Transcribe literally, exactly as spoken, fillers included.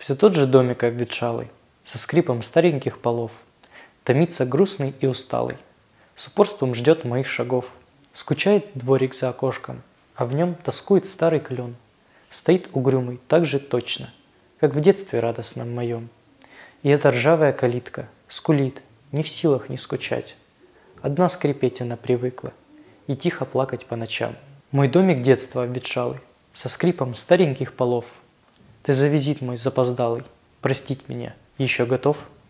Все тот же домик обветшалый, со скрипом стареньких полов, томится грустный и усталый, с упорством ждет моих шагов. Скучает дворик за окошком, а в нем тоскует старый клен. Стоит угрюмый так же точно, как в детстве радостном моем. И эта ржавая калитка скулит, не в силах не скучать. Одна скрипеть она привыкла и тихо плакать по ночам. Мой домик детства обветшалый, со скрипом стареньких полов. Ты за визит мой запоздалый простить меня еще готов?